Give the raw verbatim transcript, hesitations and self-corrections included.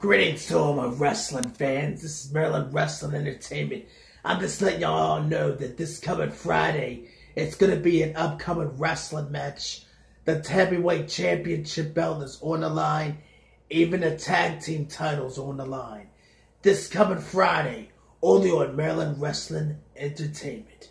Greetings to all my wrestling fans. This is Maryland Wrestling Entertainment. I'm just letting y'all know that this coming Friday, it's going to be an upcoming wrestling match. The heavyweight championship belt is on the line. Even the tag team titles on the line. This coming Friday, only on Maryland Wrestling Entertainment.